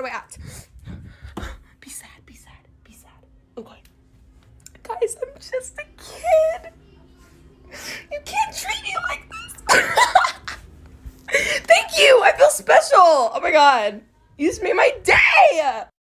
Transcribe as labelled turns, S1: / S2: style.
S1: do I act? Be sad, be sad, be sad. Okay. Guys, I'm just a kid. You can't treat me like this. Thank you. I feel special. Oh my God. You just made my day.